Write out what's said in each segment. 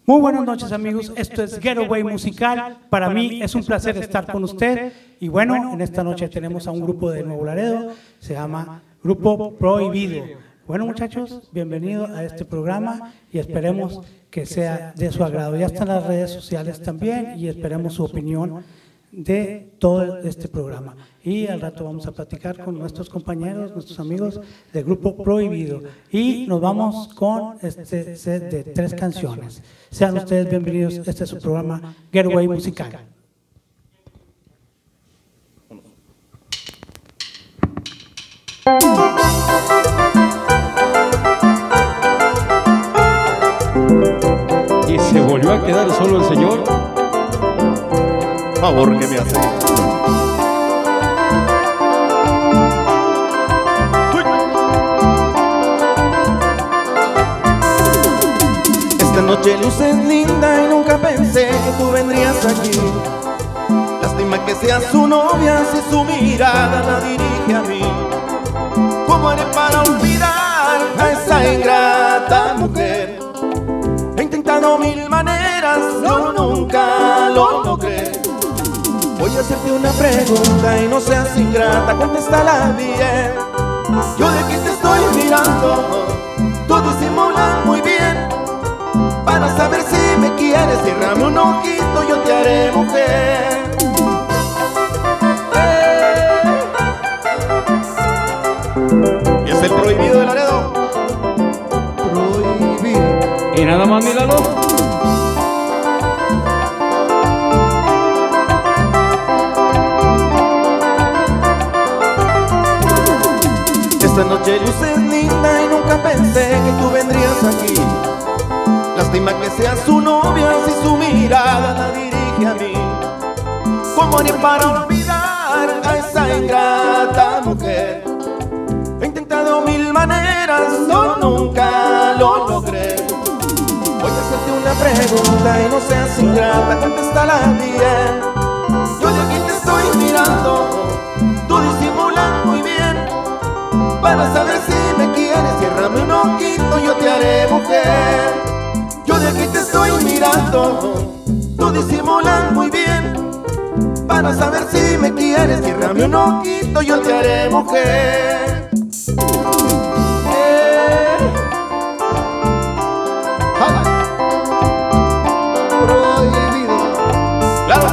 Muy buenas noches, amigos. Esto es Getaway Musical. Para mí es un placer estar con usted. Y bueno, en esta noche tenemos a un grupo de Nuevo Laredo. Se llama Grupo Prohibido. Bueno, muchachos, bienvenidos a este programa y esperemos que sea de su agrado. Ya están las redes sociales también y esperemos su opinión de todo este programa. Y al rato vamos a platicar con nuestros compañeros, nuestros amigos del Grupo Prohibido. Y nos vamos con este set de 3 canciones. Sean ustedes bienvenidos. Este es su programa Getaway Musical. Y se volvió a quedar solo el señor. Favor que me hace. Esta noche luces linda y nunca pensé que tú vendrías aquí. Lástima que seas su novia si su mirada la dirige a mí. ¿Cómo haré para olvidar a esa ingrata mujer? He intentado 1000 maneras, yo nunca lo logré. Voy a hacerte una pregunta y no seas ingrata, contéstala bien. Yo de aquí te estoy mirando, tú disimulas muy bien. Para saber si me quieres, ciérrame un ojito, yo te haré mujer. Y es el prohibido de Laredo. Prohibido. Y nada más, míralo. Esta noche luces linda y nunca pensé que tú vendrías aquí. Lástima que seas su novia si su mirada la dirige a mí. ¿Cómo haré para olvidar a esa ingrata mujer? He intentado 1000 maneras, yo nunca lo logré. Voy a hacerte una pregunta y no seas ingrata, contéstala bien. Yo de aquí te estoy mirando, tú disimulas muy bien. Para saber si me quieres, ciérrame un ojito, yo te haré mujer. Yo de aquí te estoy mirando, tú disimulas muy bien. Para saber si me quieres, ciérrame un ojito, yo te haré mujer. Prohibido. Claro.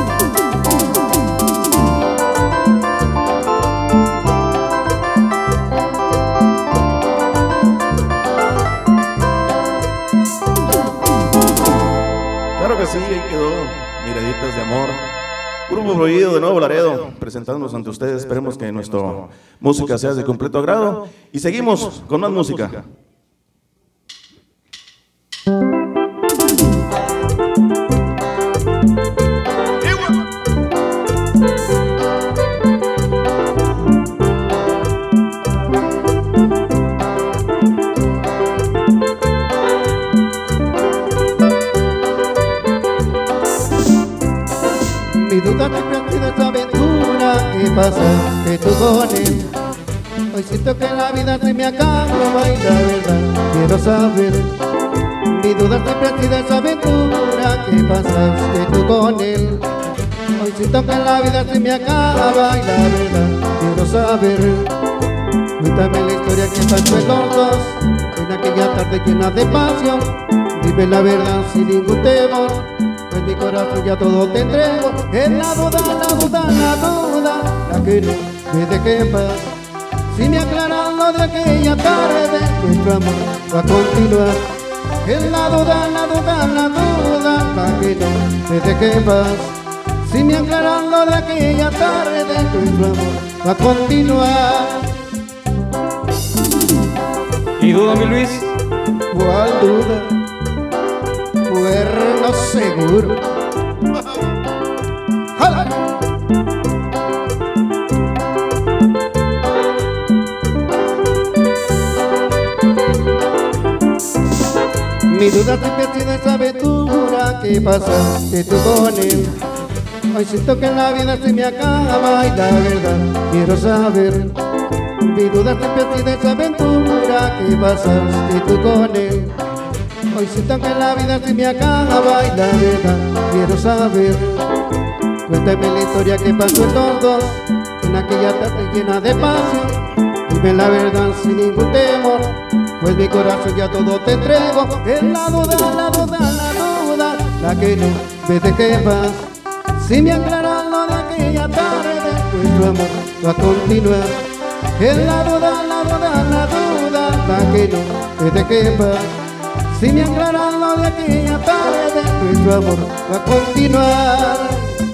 Que sí, ahí quedó, miraditas de amor. Grupo Prohibido de Nuevo Laredo, presentándonos ante ustedes. Esperemos que nuestra música sea de completo agrado. Y seguimos con más música. ¿Qué pasa? Que tú con él. Hoy siento que la vida se me acaba y la verdad quiero saber. Mi duda siempre ha sido esa aventura. ¿Qué pasa? Que tú con él. Hoy siento que la vida se me acaba y la verdad quiero saber. Cuéntame la historia que pasó en los dos, en aquella tarde llena de pasión. Dime la verdad sin ningún temor, en mi corazón ya todo te entrego. En la duda, la duda, la duda, la que no me deje en paz. Si me aclaran lo de aquella tarde, nuestro amor va a continuar. En la duda, la duda, la duda, la que no me deje en paz. Si me aclaran lo de aquella tarde, nuestro amor va a continuar. ¿Y duda, mi Luis? ¿Cuál duda? Cuerno seguro. ¡Jala! Mi duda siempre ha sido esa aventura. ¿Qué pasa? Que tú con él. Hoy siento que la vida se me acaba y la verdad quiero saber. Mi duda siempre ha sido esa aventura. ¿Qué pasa? Que tú con él. Hoy siento que la vida se me acaba y la verdad quiero saber. Cuéntame la historia que pasó estos dos en aquella tarde llena de pasión. Dime la verdad sin ningún temor, pues mi corazón ya todo te entrego. Es la duda, la duda, la duda, la que no ves de qué vas. Si me aclaras lo de aquella tarde, nuestro amor va a continuar. Es la duda, la duda, la duda, la que no ves de qué vas. Si me aclaras lo de aquella tarde, nuestro amor va a continuar.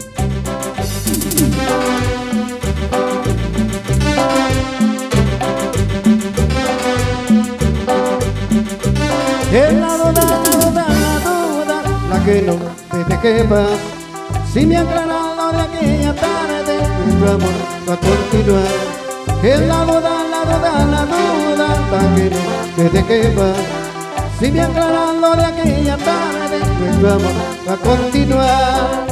Es la duda, la duda, la duda, la que no desde que vas. Si me aclaras lo de aquella tarde, nuestro amor va a continuar. Es la duda, la duda, la duda, la que no desde que vas. Si me aclaras lo de aquella tarde, nuestro amor va a continuar.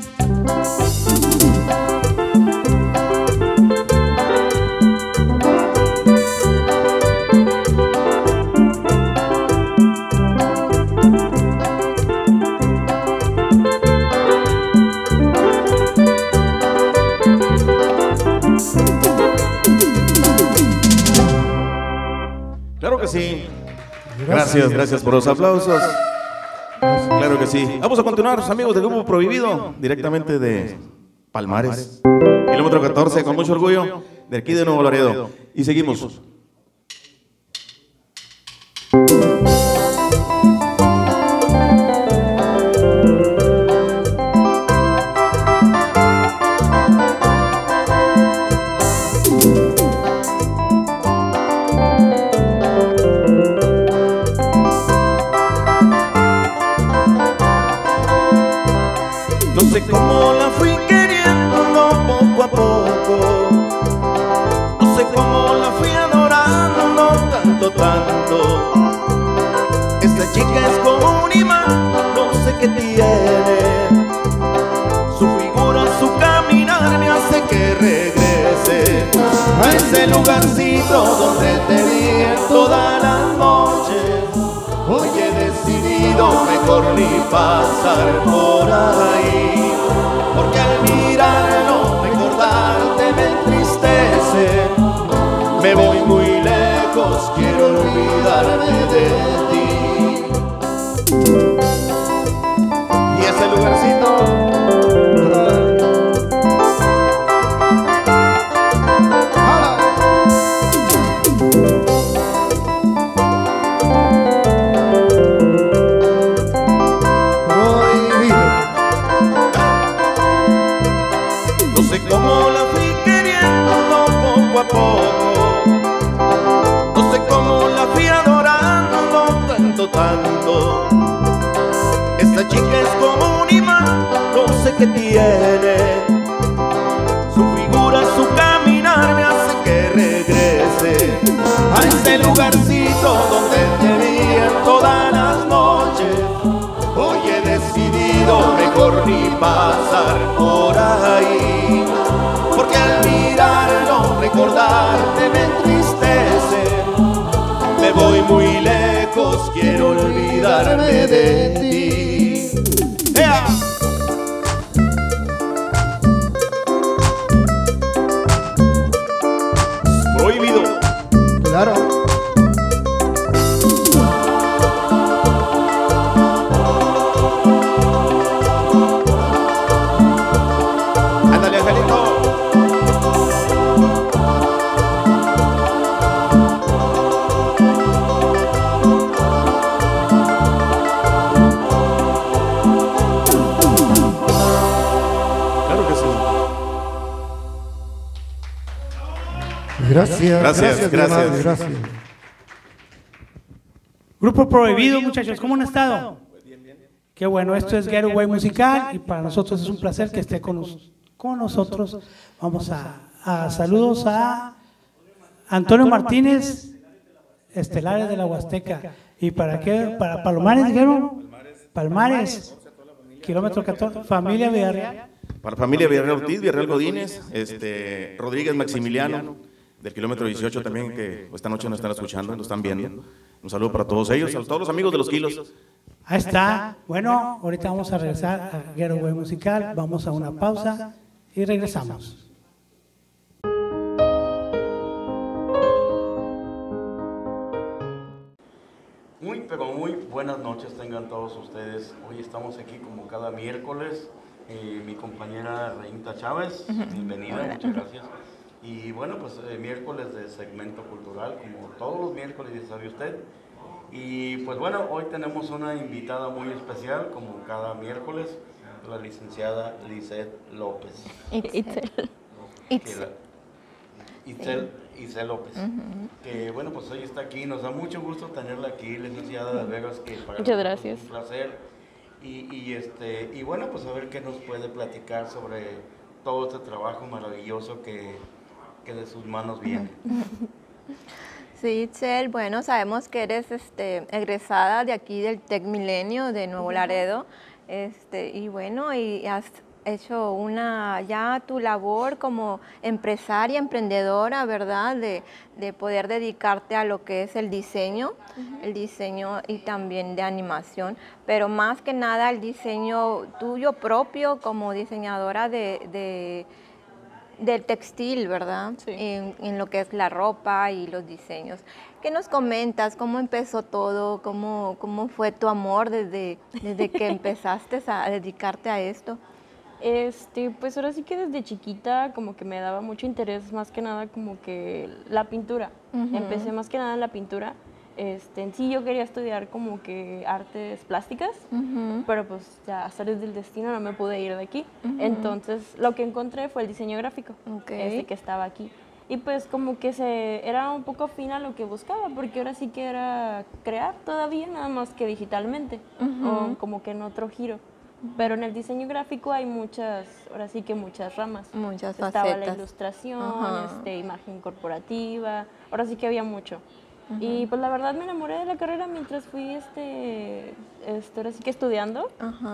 Claro que sí. Gracias, gracias por los aplausos. Claro que sí. Vamos a continuar, amigos del Grupo Prohibido, directamente de Palmares, kilómetro 14, con mucho orgullo, de aquí de Nuevo Laredo. Y seguimos. No sé cómo la fui queriendo poco a poco, no sé cómo la fui adorando tanto, tanto. Esta chica es como un imán, no sé qué tiene. Su figura, su caminar me hace que regrese a ese lugarcito donde te vi todas las noches. Hoy he decidido mejor ni pasar por ahí, porque al mirarlo, recordarte me entristece. Me voy muy lejos, quiero olvidarme de ti. Y ese lugarcito, no sé cómo la fui adorando tanto, tanto. Esta chica es como un imán, no sé qué tiene. Su figura, su caminar me hace que regrese a ese lugarcito donde te vi todas las noches. Hoy he decidido mejor ni pasar por ahí, porque al mirarlo, recordarte me entristece. Me voy muy lejos, quiero olvidarme de ti. ¡Ea! Prohibido. Claro. Ándale, Angelito. Gracias, Gracias, gracias. gracias. Grupo Prohibido, muchachos, ¿cómo han estado? Qué bueno, esto es Getaway Musical y para nosotros es un placer que esté con nosotros. Vamos a saludos a Antonio Martínez, Estelares de la Huasteca. ¿Y para qué? ¿Para Palomares dijeron? Palmares, kilómetro 14, familia Villarreal. Para familia Villarreal Ortiz, Villarreal Godínez, Rodríguez Maximiliano, del kilómetro 18 también, que esta noche nos están escuchando, nos están viendo. Un saludo para todos ellos, a todos los amigos de los kilos. Ahí está. Bueno, ahorita vamos a regresar a Getaway Musical. Vamos a una pausa y regresamos. Pero muy buenas noches tengan todos ustedes. Hoy estamos aquí como cada miércoles. Mi compañera Reinita Chávez, bienvenida, muchas gracias. Y bueno, pues miércoles de segmento cultural, como todos los miércoles, ya sabe usted. Y pues bueno, hoy tenemos una invitada muy especial, como cada miércoles, la licenciada Lisette López. Itzel López, que bueno, pues hoy está aquí, nos da mucho gusto tenerla aquí, licenciada de Vegas, que para muchas gracias. Es un placer, y bueno, pues a ver qué nos puede platicar sobre todo este trabajo maravilloso que de sus manos viene. Sí, Itzel, bueno, sabemos que eres egresada de aquí del Tec Milenio de Nuevo Laredo, y bueno, y has hecho ya tu labor como empresaria, emprendedora, ¿verdad? De poder dedicarte a lo que es el diseño y también de animación, pero más que nada el diseño tuyo propio como diseñadora del textil, ¿verdad? Sí. En lo que es la ropa y los diseños. ¿Qué nos comentas? ¿Cómo empezó todo? ¿Cómo fue tu amor desde que empezaste a dedicarte a esto? Pues ahora sí que desde chiquita como que me daba mucho interés, más que nada como que la pintura. Empecé más que nada en la pintura. En sí yo quería estudiar como que artes plásticas, pero pues ya hasta desde el destino no me pude ir de aquí. Entonces lo que encontré fue el diseño gráfico, que estaba aquí. Y pues como que era un poco afín a lo que buscaba, porque ahora sí que era crear todavía, nada más que digitalmente, o como que en otro giro. Pero en el diseño gráfico hay ahora sí que muchas ramas. Muchas facetas. Estaba la ilustración, imagen corporativa, ahora sí que había mucho. Y pues la verdad me enamoré de la carrera mientras fui ahora sí que estudiando.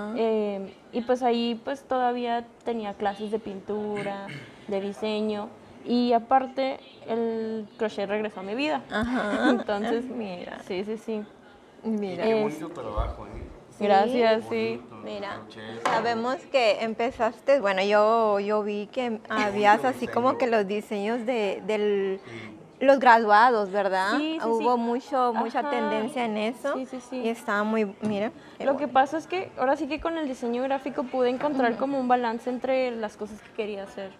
Y pues ahí pues todavía tenía clases de pintura, de diseño. Y aparte el crochet regresó a mi vida. Entonces, mira. Sí. Mira. Qué bonito trabajo, ¿eh? Gracias, sí. Mira, sabemos que empezaste, bueno, yo vi que habías así como que los diseños de los graduados, ¿verdad? Sí. Hubo mucha tendencia en eso. Sí. Y estaba muy, mira. Lo que pasa es que ahora sí que con el diseño gráfico pude encontrar como un balance entre las cosas que quería hacer.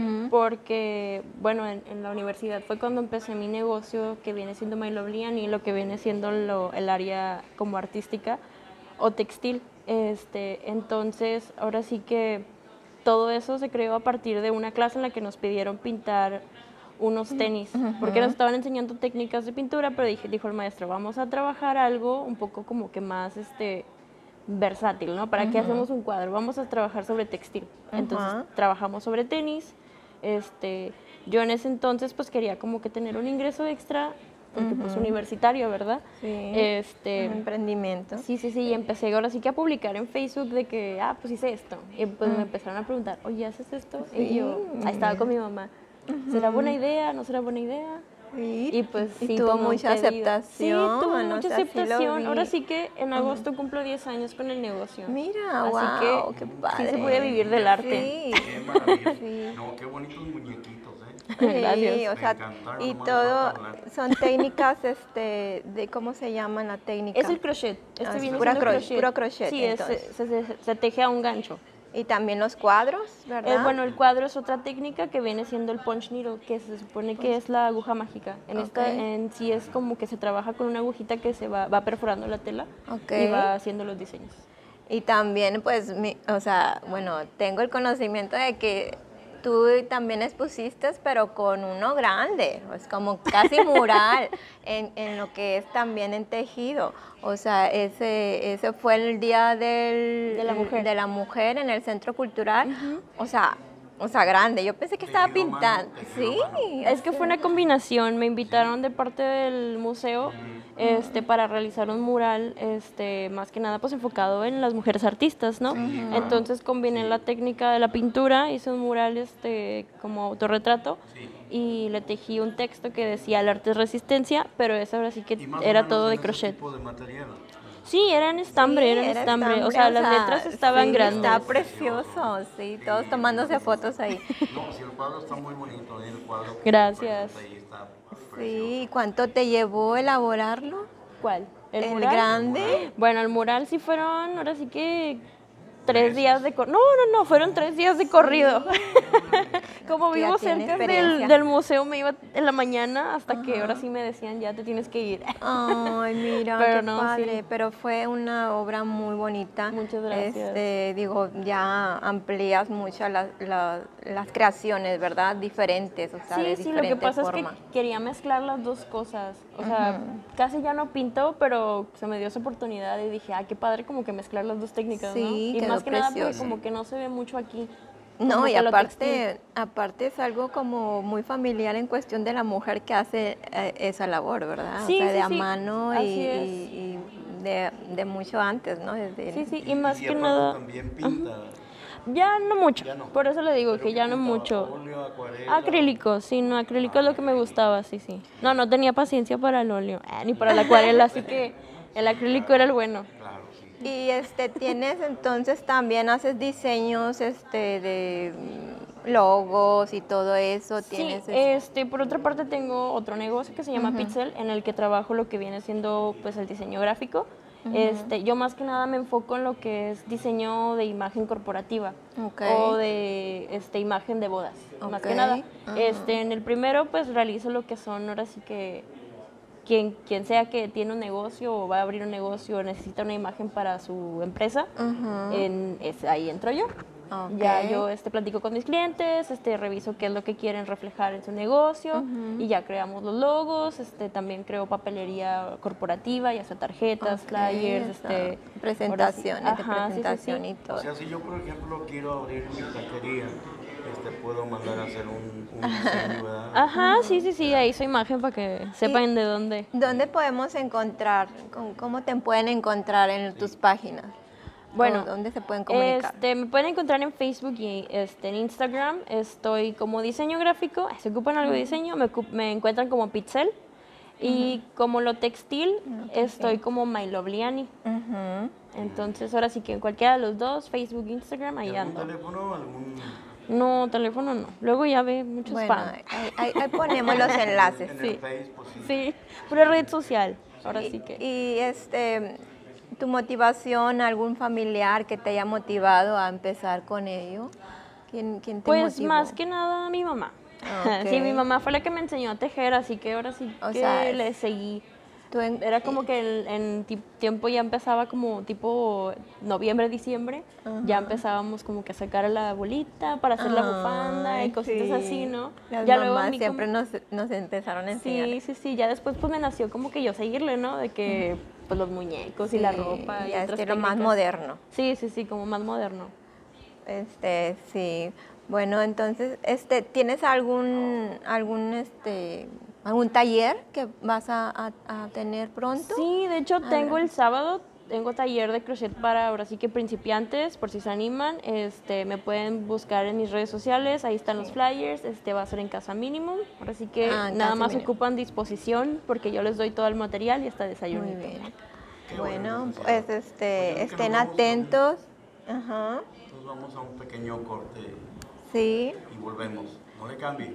Porque, bueno, en la universidad fue cuando empecé mi negocio que viene siendo My Lovely Annie, lo que viene siendo el área como artística o textil. Entonces, ahora sí que todo eso se creó a partir de una clase en la que nos pidieron pintar unos tenis, porque nos estaban enseñando técnicas de pintura, pero dijo el maestro, vamos a trabajar algo un poco como que más versátil, ¿no? ¿Para qué hacemos un cuadro? Vamos a trabajar sobre textil. Entonces, trabajamos sobre tenis. Yo en ese entonces pues quería como que tener un ingreso extra, porque pues universitario, ¿verdad? Sí, un emprendimiento. Sí, y empecé ahora sí que a publicar en Facebook de que, pues hice esto. Y pues me empezaron a preguntar, oye, ¿haces esto? Sí. Y yo, ahí estaba con mi mamá, ¿será buena idea? ¿No será buena idea? Sí. Y pues sí, tuvo mucha aceptación. Sí, tuvo mucha aceptación. Sí, ahora sí que en agosto cumplo 10 años con el negocio. Mira, así wow, que qué padre. Sí se puede vivir del arte. Sí. Qué maravilla. Sí. No, qué bonitos muñequitos, ¿eh? Gracias. Sí, o sea, encantaron, y nomás todo falta hablar. son técnicas de ¿cómo se llama la técnica? Es el crochet. Ah, Viene pura siendo puro crochet. Sí, se teje a un gancho. Y también los cuadros, ¿verdad? Bueno, el cuadro es otra técnica que viene siendo el punch needle, que se supone que es la aguja mágica. En sí es como que se trabaja con una agujita que se va perforando la tela y va haciendo los diseños. Y también, pues, bueno, tengo el conocimiento de que tú también expusiste, pero con uno grande, es como casi mural, en lo que es también en tejido. O sea, ese fue el Día de la Mujer en el Centro Cultural. O sea, O sea, grande. Yo pensé que estaba pintando. Sí. Es que fue una combinación. Me invitaron de parte del museo para realizar un mural, más que nada pues enfocado en las mujeres artistas, ¿no? Entonces combiné la técnica de la pintura, hice un mural como autorretrato y le tejí un texto que decía el arte es resistencia, pero eso ahora sí que era todo de crochet. ¿Tipo de material? Sí, era en estambre, O sea, las letras estaban grandes. Está precioso, sí, todos tomándose fotos ahí. No, sí, el cuadro está muy bonito, el cuadro. Gracias. Ahí está Sí, ¿cuánto te llevó elaborarlo? ¿Cuál? ¿El mural? grande? Bueno, el mural sí fueron, ahora sí que 3 días de corrido. No, fueron 3 días de corrido. Como Que ya vivo tiene cerca experiencia. del museo, me iba en la mañana hasta que ahora sí me decían, ya te tienes que ir. Ay, mira, Pero qué no, padre. sí. Pero fue una obra muy bonita. Muchas gracias. Digo, ya amplías mucho las creaciones, ¿verdad? Diferentes, o sea, de Sí, lo que diferente pasa forma. es que quería mezclar las dos cosas. O sea, casi ya no pinto, pero se me dio esa oportunidad y dije, qué padre como que mezclar las dos técnicas, Sí, ¿no? Y quedó más que nada porque precioso. como que no se ve mucho aquí. No, como y que lo textil. aparte es algo como muy familiar en cuestión de la mujer que hace esa labor, ¿verdad? Sí, o sea, sí, de a sí. mano Así y de mucho antes, ¿no? Desde Sí, y más Y que aparte nada... también pinta. Ya no mucho, Ya no. por eso le digo Pero que ya no pintaba mucho. óleo, acuarela. Acrílico, sí, no, acrílico es lo que me gustaba, sí. No tenía paciencia para el óleo, ni para la acuarela, así que el acrílico era el bueno. Claro, sí. Y tienes entonces también haces diseños de logos y todo eso, tienes Por otra parte tengo otro negocio que se llama Pixel, en el que trabajo lo que viene siendo pues el diseño gráfico. Yo más que nada me enfoco en lo que es diseño de imagen corporativa o de imagen de bodas, más que nada. En el primero pues realizo lo que son ahora sí que quien sea que tiene un negocio o va a abrir un negocio o necesita una imagen para su empresa, ahí entro yo. Ya yo platico con mis clientes, reviso qué es lo que quieren reflejar en su negocio y ya creamos los logos, también creo papelería corporativa, ya sea tarjetas, flyers, presentaciones, ahora sí. de presentación y todo. O sea, si yo, por ejemplo, quiero abrir mi taquería, puedo mandar a hacer un diseño, ¿verdad? Ajá, sí, ahí su imagen para que sepan de dónde. ¿Dónde podemos encontrar? ¿Cómo te pueden encontrar en tus páginas? Bueno, ¿dónde se pueden comunicar? Me pueden encontrar en Facebook y en Instagram. Estoy como diseño gráfico. Si ocupan algo de diseño, me encuentran como Pixel. Y como lo textil, estoy como My Lovely Annie. Entonces, ahora sí que en cualquiera de los dos, Facebook e Instagram, ahí ando. ¿Algún teléfono? No, teléfono no. Luego ya ve muchos spam. Ahí ponemos los enlaces. En el Facebook, Sí, pura red social. Ahora sí que. Y ¿tu motivación, algún familiar que te haya motivado a empezar con ello? ¿Quién te Pues motivó? más que nada mi mamá. Sí, mi mamá fue la que me enseñó a tejer, así que ahora sí que le seguí. Era como que en tiempo ya empezaba como tipo noviembre, diciembre, ya empezábamos como que a sacar la bolita para hacer la bufanda y cositas así, ¿no? Las ya mamás luego siempre nos empezaron a enseñar. Sí, ya después pues me nació como que yo seguirle, ¿no? De que pues los muñecos y la ropa y otras estilo más técnicas. moderno. Sí, como más moderno. Sí. Bueno, entonces, ¿tienes algún taller que vas a tener pronto? Sí, de hecho tengo el sábado, tengo taller de crochet para ahora sí que principiantes, por si se animan, me pueden buscar en mis redes sociales, ahí están los flyers, va a ser en Casa Minimum, ahora sí que nada más ocupan disposición porque yo les doy todo el material y hasta desayuno. Muy bien. Bueno, pues estén atentos. Ajá. Entonces vamos a un pequeño corte Sí. y volvemos. No le cambie.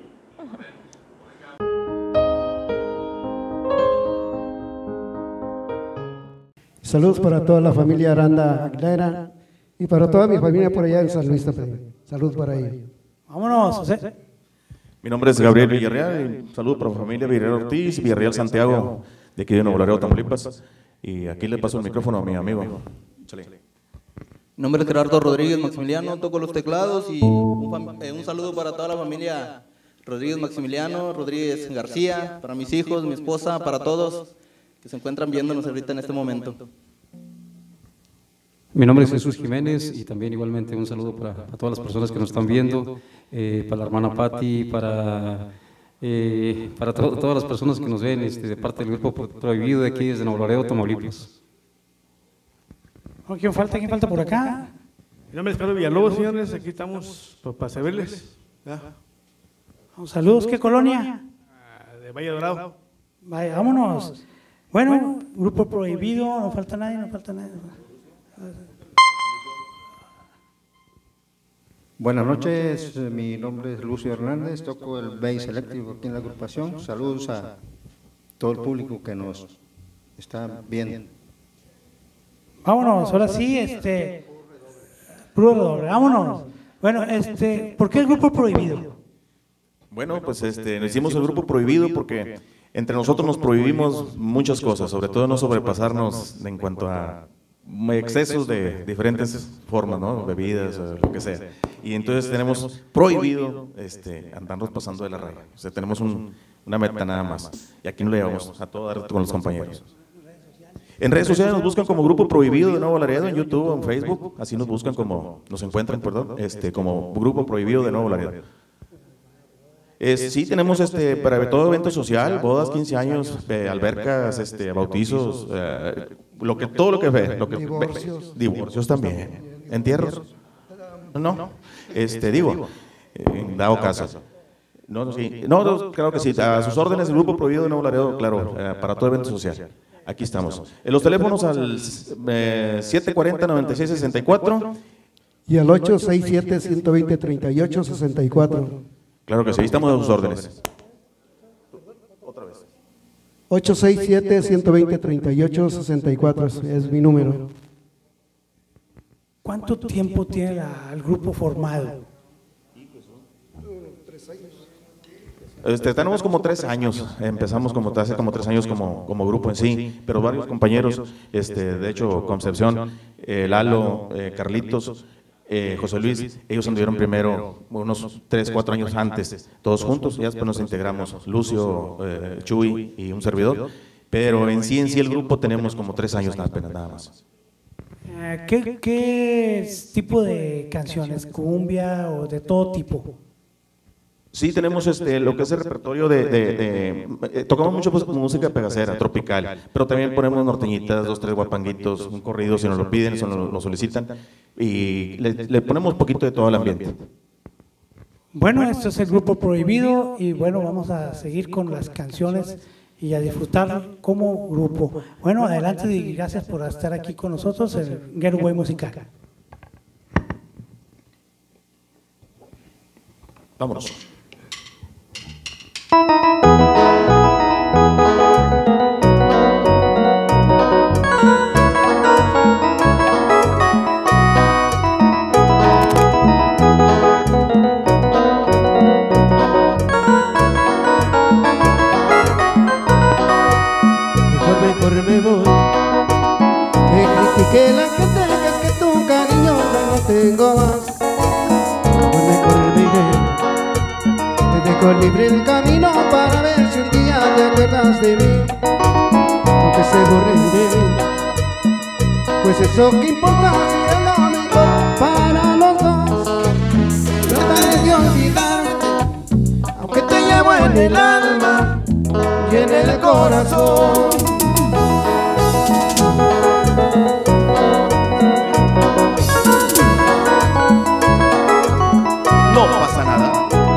Saludos para toda la familia Aranda Aguilera y para toda mi familia por allá en San Luis también. Saludos para ellos. Vámonos, José. Mi nombre es Gabriel Villarreal y saludos para la familia Villarreal Ortiz y Villarreal Santiago, de aquí de Nuevo Laredo, Tamaulipas. Y aquí le paso el micrófono a mi amigo. Chale. Mi nombre es Gerardo Rodríguez Maximiliano, toco los teclados y un saludo para toda la familia Rodríguez Maximiliano, Rodríguez García, para mis hijos, mi esposa, para todos que se encuentran viéndonos ahorita en este momento. Mi nombre es Jesús Jiménez y también igualmente un saludo para todas las personas que nos están viendo, para la hermana Patti, para todas las personas que nos ven de parte del Grupo Prohibido de aquí desde Nuevo Laredo, Tamaulipas. ¿Quién falta? ¿Quién falta por acá? Mi nombre es Carlos Villalobos, señores, aquí estamos para servirles. Saludos, ¿qué colonia? De Valle Dorado. Vaya, vámonos. Bueno, Grupo Prohibido, no falta nadie, no falta nadie. Buenas noches, mi nombre es Lucio Hernández, toco el bass eléctrico aquí en la agrupación. Saludos a todo el público que nos está viendo. Vámonos, ahora sí, puro doble, vámonos. Bueno, ¿por qué el Grupo Prohibido? Bueno, pues nos hicimos el Grupo Prohibido porque entre nosotros nos prohibimos muchas cosas, sobre todo no sobrepasarnos en cuanto a excesos de diferentes formas, ¿no? Bebidas, lo que sea. Y entonces tenemos prohibido andarnos pasando de la raya. O sea, tenemos una meta nada más. Y aquí nos le llevamos a todo dar con los compañeros. En redes sociales nos buscan como Grupo Prohibido de Nuevo Laredo, en YouTube, en Facebook. Así nos buscan nos encuentran, perdón, como Grupo Prohibido de Nuevo Laredo. Sí, tenemos para todo evento social, bodas, 15 años, albercas, bautizos, todo lo que ve. Divorcios también. ¿Entierros? No. Digo, en dado caso. No, claro que sí. A sus órdenes, el Grupo Prohibido de Nuevo Laredo, claro, para todo evento social. Aquí estamos. En los teléfonos al 740-9664 y al 867-120-3864. Claro que sí, estamos a sus órdenes. Otra vez. 867-120-3864 es mi número. ¿Cuánto tiempo tiene el grupo formado? 3 años. Tenemos como 3 años, empezamos hace como 3 años como grupo en sí, pero varios compañeros, de hecho Concepción, Lalo, Carlitos, José Luis, ellos anduvieron primero unos 3, 4 años antes, todos juntos, y después nos integramos, Lucio, Chuy y un servidor, pero en sí el grupo tenemos como 3 años apenas nada más. ¿Qué tipo de canciones? ¿Cumbia o de todo tipo? Sí, tenemos lo que es el repertorio tocamos mucho música pegacera, tropical, pero también ponemos norteñitas, 2, 3 guapanguitos, un corrido si nos lo piden, si nos lo solicitan, y le ponemos un poquito de todo el ambiente. Bueno, esto es el Grupo Prohibido y bueno, vamos a seguir con las canciones y a disfrutar como grupo. Bueno, adelante y gracias por estar aquí con nosotros en el Getaway Musical. Vámonos. Mejor me voy, que critique la gente, que es que tu cariño no lo tengo más. Mejor me iré, te dejo libre el camino para ver si un día te acuerdas de mí, aunque se borre de mí. Pues eso que importa si es lo mejor para los dos. Trataré de olvidarte, aunque te llevo en el alma y en el corazón. No pasa nada.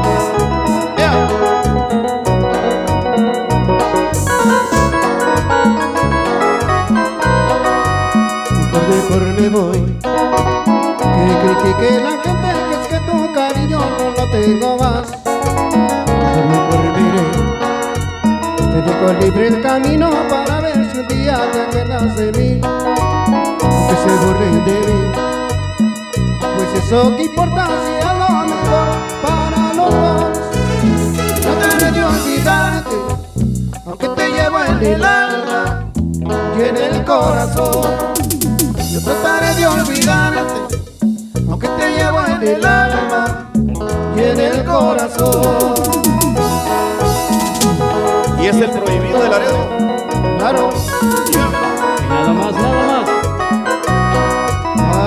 Mejor me voy, que critique la gente, que es que tu cariño no lo tengo más. Mejor me iré, te dejo libre el camino para ver si un día te acuerdas de mí, aunque se borren de mí. Pues eso que importa si es lo mejor para los dos. Trataré de olvidarte, aunque te llevo en el alma y en el corazón. Yo trataré de olvidarte, aunque te llevo en el alma y en el corazón. Y es el Prohibido de Laredo. Claro. Nada más, nada más.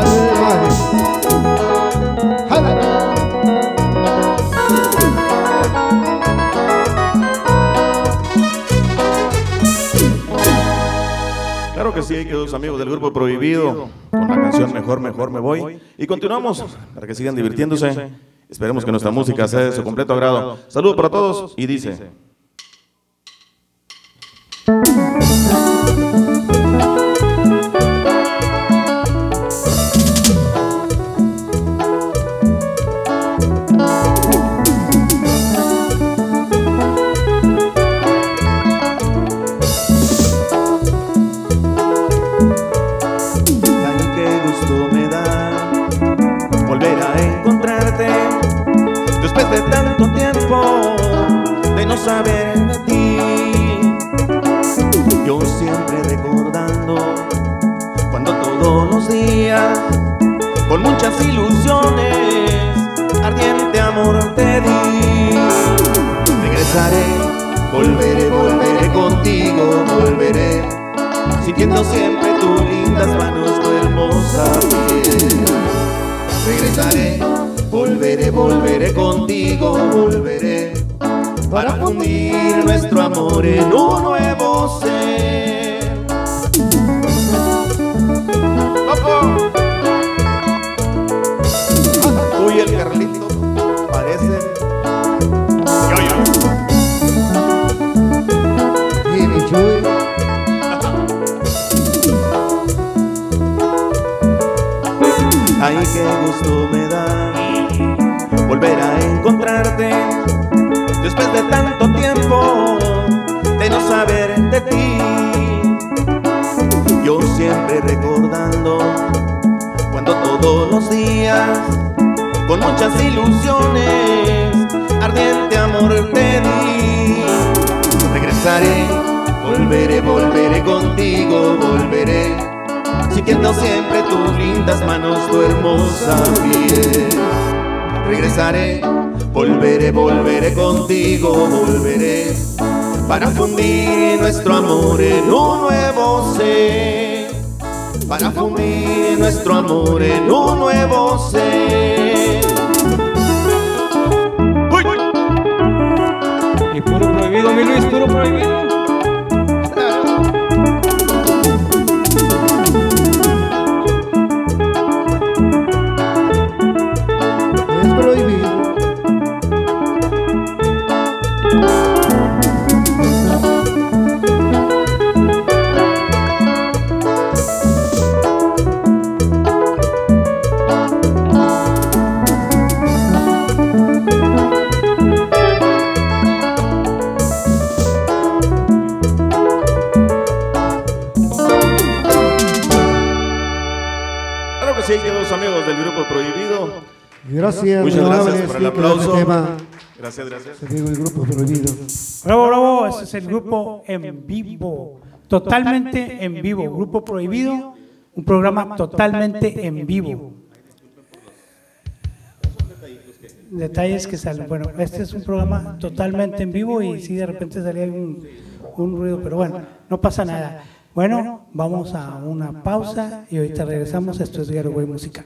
Prohibido con la canción Mejor, Mejor Me Voy. Y continuamos para que sigan divirtiéndose. Esperemos que nuestra música sea de su completo agrado. Saludos para todos y dice... De tanto tiempo de no saber de ti, yo siempre recordando cuando todos los días con muchas ilusiones ardiente amor te di. Regresaré, volveré, volveré contigo, volveré sintiendo siempre tus lindas manos, tu hermosa piel. Regresaré, volveré, volveré contigo, volveré para fundir nuestro amor en un nuevo ser. Uy, el Carlito parece yo. Y mi Chuy. Ay, qué gusto me da volver a encontrarte después de tanto tiempo de no saber de ti. Yo siempre recordando cuando todos los días con muchas ilusiones ardiente amor te di. Regresaré, volveré, volveré contigo, volveré sintiendo siempre tus lindas manos, tu hermosa piel. Regresaré, volveré, volveré contigo, volveré para fundir nuestro amor en un nuevo ser, para fundir nuestro amor en un nuevo ser. ¡Uy! Y puro prohibido, mi Luis, puro prohibido. Sí, queridos amigos del Grupo Prohibido. Gracias. Muchas gracias por el aplauso. Gracias, gracias. El Grupo Prohibido. Bravo, bravo, ese es el grupo en vivo, totalmente en vivo. Grupo Prohibido, un programa totalmente en vivo. Detalles que salen. Bueno, este es un programa totalmente en vivo y si de repente salía un ruido, pero bueno, no pasa nada. Bueno, vamos a una pausa y ahorita regresamos. Esto es Getaway Musical.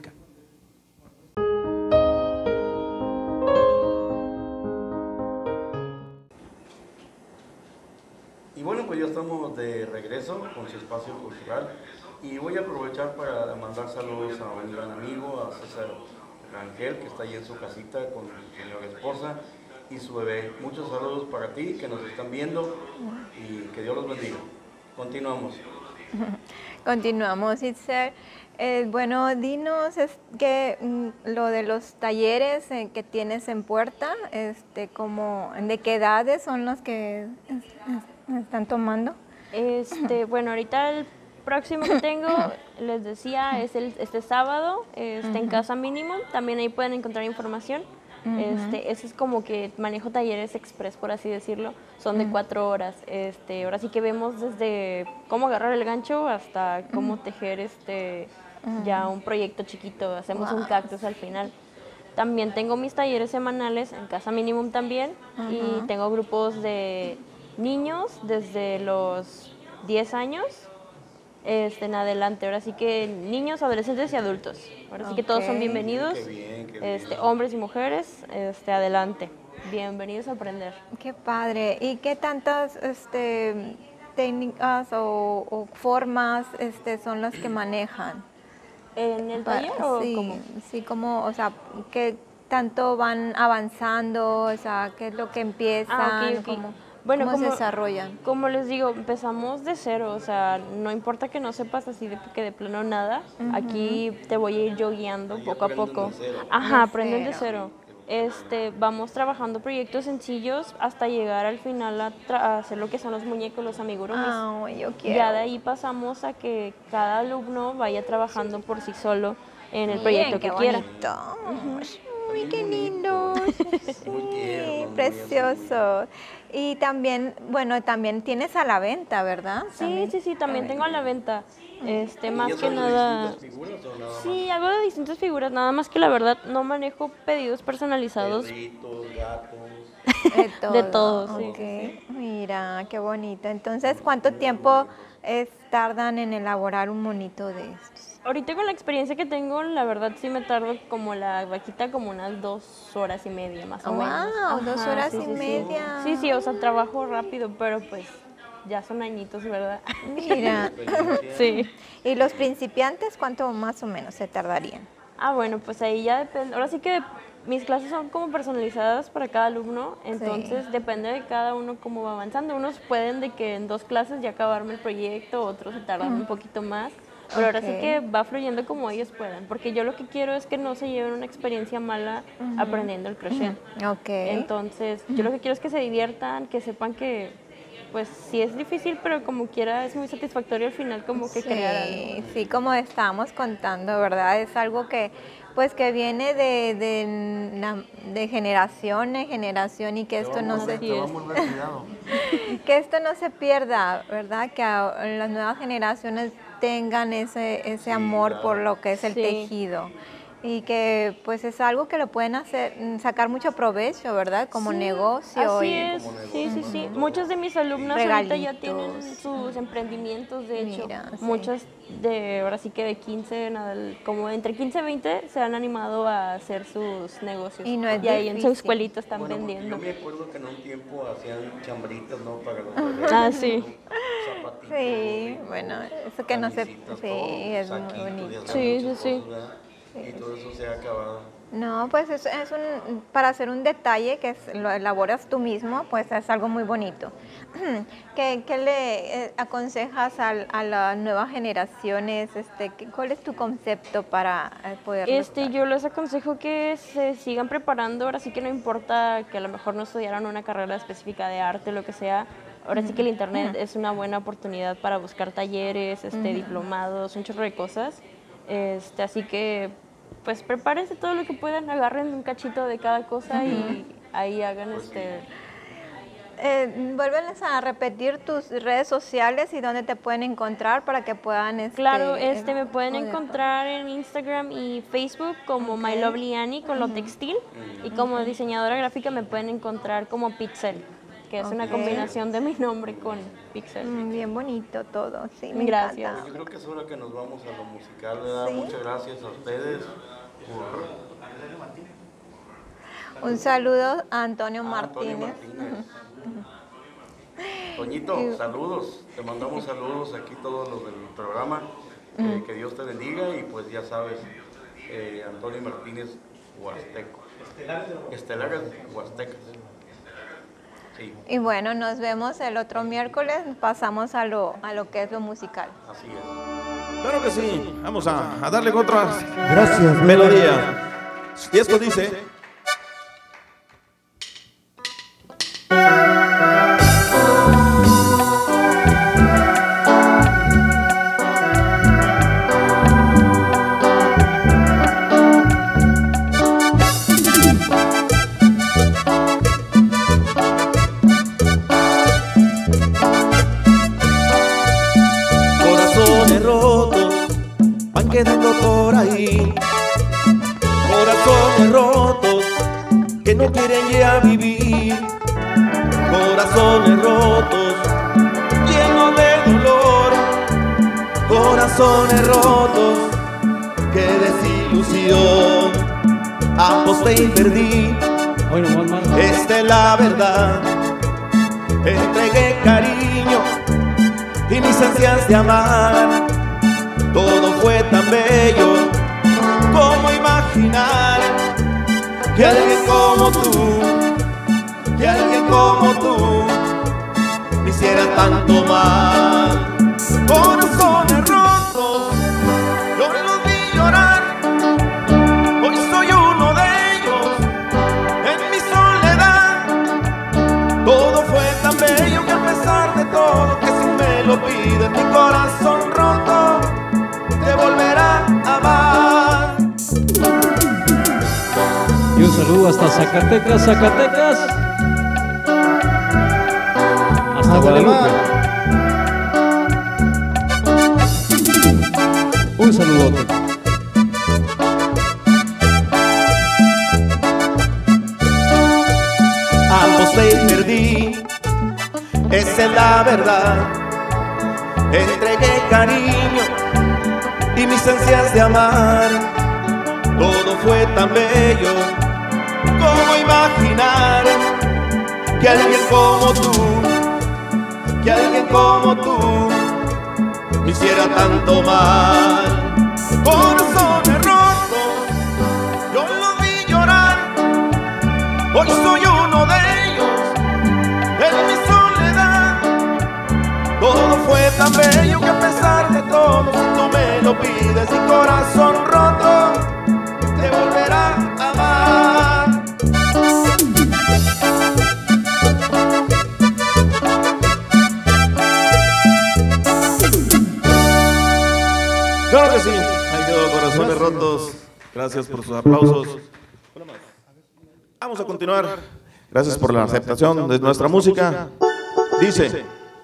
Y bueno, pues ya estamos de regreso con su espacio cultural y voy a aprovechar para mandar saludos a un gran amigo, a César Rangel, que está ahí en su casita con su señora esposa y su bebé. Muchos saludos para ti que nos están viendo y que Dios los bendiga. Continuamos. Continuamos, Itzel. Bueno, dinos lo de los talleres que tienes en puerta, ¿de qué edades son los que están tomando? Bueno, ahorita el próximo que tengo, les decía, es este sábado, en Casa Mínimo. También ahí pueden encontrar información. Ese es como que manejo talleres express, por así decirlo, son de 4 horas. Ahora sí que vemos desde cómo agarrar el gancho hasta cómo tejer ya un proyecto chiquito, hacemos un cactus al final. También tengo mis talleres semanales en Casa Minimum también y tengo grupos de niños desde los 10 años en adelante. Ahora sí que niños, adolescentes y adultos. Ahora sí que todos son bienvenidos, qué bien. Hombres y mujeres, adelante. Bienvenidos a aprender. Qué padre. ¿Y qué tantas técnicas o formas son las que manejan? ¿En el taller o sí, cómo? Sí, como, o sea, ¿qué tanto van avanzando? O sea, ¿qué es lo que empiezan? Ok. Bueno, ¿Cómo se desarrollan? Como les digo, empezamos de cero, o sea, no importa que no sepas así que de plano nada, aquí te voy a ir yo guiando poco a poco. Ajá, aprenden de cero. Vamos trabajando proyectos sencillos hasta llegar al final a hacer lo que son los muñecos, los amigurumis. Yo quiero. Ya de ahí pasamos a que cada alumno vaya trabajando por sí solo en el proyecto que quiera. Uy, qué lindo. Sí, precioso. Y también, bueno, también tienes a la venta, ¿verdad? Sí, también tengo a la venta. Más que nada. Sí, hago de distintas figuras, nada más que la verdad no manejo pedidos personalizados. Perritos, gatos. De todo, sí. Okay. Mira, qué bonito. Entonces, ¿cuánto tiempo tardan en elaborar un monito de estos? Ahorita con la experiencia que tengo, la verdad sí me tardo como la vaquita como unas 2 horas y media más o menos. Wow, 2 horas y media. Sí, o sea, trabajo rápido, pero pues ya son añitos, ¿verdad? Mira. Sí. ¿Y los principiantes cuánto más o menos se tardarían? Bueno, pues ahí ya depende. Ahora sí que mis clases son como personalizadas para cada alumno, entonces depende de cada uno cómo va avanzando. Unos pueden de que en 2 clases ya acabarme el proyecto, otros se tardan un poquito más. Pero ahora sí que va fluyendo como ellos puedan, porque yo lo que quiero es que no se lleven una experiencia mala aprendiendo el crochet. Entonces, yo lo que quiero es que se diviertan, que sepan que, pues, sí es difícil, pero como quiera es muy satisfactorio al final como que crear algo. Sí, como estábamos contando, ¿verdad? Es algo que, pues, que viene de generación en generación y que esto no se... que esto no se pierda, ¿verdad? Que las nuevas generaciones tengan ese amor por lo que es el tejido y que pues es algo que lo pueden sacar mucho provecho, ¿verdad? Como negocio. Así es, sí. Muchas de mis alumnas ahorita ya tienen sus emprendimientos, de hecho. Muchas ahora sí que de 15, como entre 15 y 20 se han animado a hacer sus negocios. Y ahí en su escuelita están vendiendo. Yo me acuerdo que en un tiempo hacían chambritas, ¿no? Para los bebés. Sí. Sí, bueno, eso que no se... Sí, es muy bonito. Sí. Y todo eso se ha acabado. No, pues es para hacer un detalle que lo elaboras tú mismo, pues es algo muy bonito. ¿Qué le aconsejas a las nuevas generaciones? ¿Cuál es tu concepto para poder yo les aconsejo que se sigan preparando, ahora sí que no importa que a lo mejor no estudiaran una carrera específica de arte o lo que sea. Ahora sí que el internet es una buena oportunidad para buscar talleres, diplomados, un chorro de cosas. Así que, pues prepárense todo lo que puedan, agarren un cachito de cada cosa y ahí hagan Vuélveles a repetir tus redes sociales y dónde te pueden encontrar para que puedan... Claro, me pueden encontrar en Instagram y Facebook como My Lovely Annie con lo textil y como diseñadora gráfica me pueden encontrar como Pixel, que es una combinación de mi nombre con Pixel. Bien bonito todo, sí, gracias. Yo creo que es hora que nos vamos a lo musical, ¿verdad? Muchas gracias a ustedes Un saludo a Antonio Martínez. Toñito, saludos, te mandamos saludos aquí todos los del programa, que Dios te bendiga y pues ya sabes, Antonio Martínez Huasteco, Estelares Huastecas. Sí. Y bueno, nos vemos el otro miércoles, pasamos a lo que es lo musical. Así es. Claro que sí, vamos a darle otra Gracias, melodía. Y esto dice... Quedando por ahí, corazones rotos que no quieren ya vivir, corazones rotos llenos de dolor, corazones rotos, qué desilusión, aposté y perdí, esta es la verdad, entregué cariño y mis ansias de amar. Todo fue tan bello, como imaginar que alguien como tú, que alguien como tú me hiciera tanto mal. Corazones rotos, yo los vi llorar, hoy soy uno de ellos en mi soledad. Todo fue tan bello que a pesar de todo, que si me lo pides mi corazón roto te volverá a amar. Y un saludo hasta Zacatecas, Zacatecas. Hasta Guadalupe. Un saludote. Aposté y perdí, esa es la verdad. Entregué cariño y mis ansias de amar. Todo fue tan bello, como imaginar que alguien como tú, que alguien como tú me hiciera tanto mal. Corazones rotos, yo los vi llorar, hoy soy uno de ellos en mi soledad. Todo fue tan bello que a pesar de todo, si tú me lo pides, mi corazón roto te volverá a amar. Claro que sí, ahí quedó Corazones Rotos. Gracias por sus aplausos. Vamos a continuar. Gracias por la aceptación de nuestra música. Dice: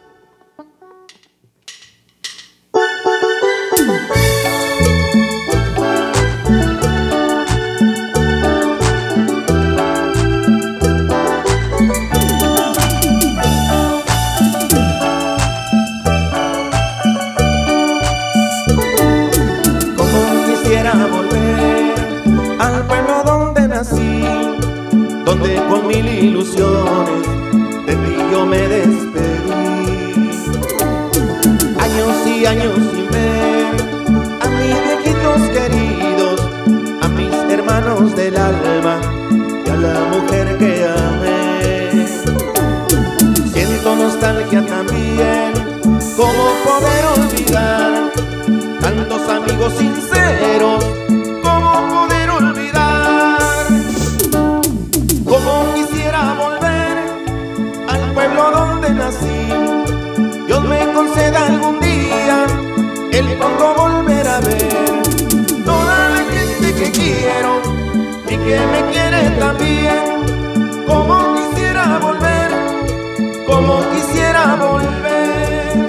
donde con mil ilusiones de ti yo me despedí. Años y años sin ver a mis viejitos queridos, a mis hermanos del alma y a la mujer que amé. Siento nostalgia también, cómo poder olvidar tantos amigos sinceros, cómo poder olvidar. Como quisiera volver al pueblo donde nací, Dios me conceda algún día el pronto volver a ver toda la gente que quiero y que me quiere también. Como quisiera volver, como quisiera volver.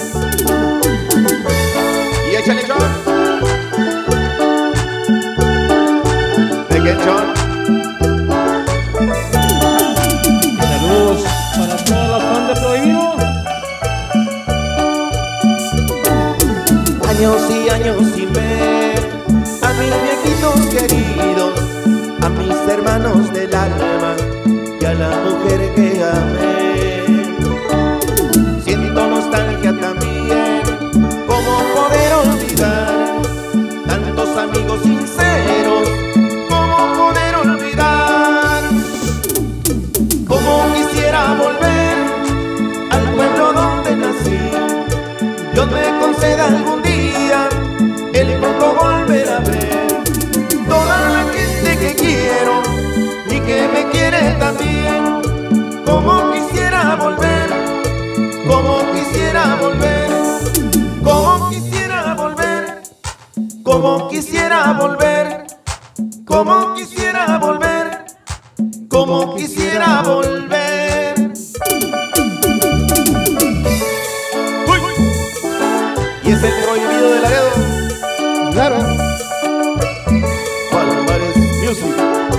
Y échale John, de que John. Saludos para toda la fan de Prohibido. Años y años sin ver a mis viejitos queridos, a mis hermanos del alma y a la mujer que amé. Siento nostalgia también, cómo poder olvidar tantos amigos sinceros, cómo poder olvidar. Como quisiera volver al pueblo donde nací, Dios me conceda algún día el pronto volver a ver toda la gente que quiero y que me quiere también. Como quisiera volver, como quisiera volver, como quisiera volver, como quisiera volver, como quisiera volver, como quisiera volver. Uy. Y es el Prohibido de Laredo. Claro. Palomares Music.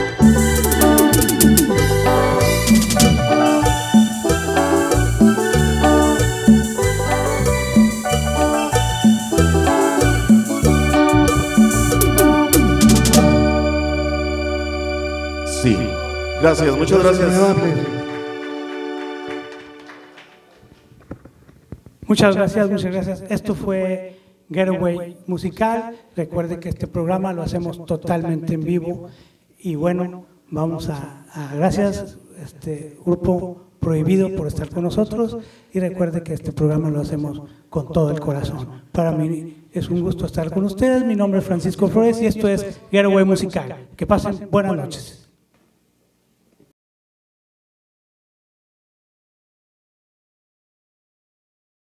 Sí. Gracias, muchas gracias. Muchas gracias. Esto fue Getaway Musical. Recuerde que este programa lo hacemos totalmente en vivo. Y bueno, vamos a gracias, Grupo Prohibido, por estar con nosotros. Y recuerde que este programa lo hacemos con todo el corazón. Para mí es un gusto estar con ustedes. Mi nombre es Francisco Flores y esto es Getaway Musical. Que pasen buenas noches.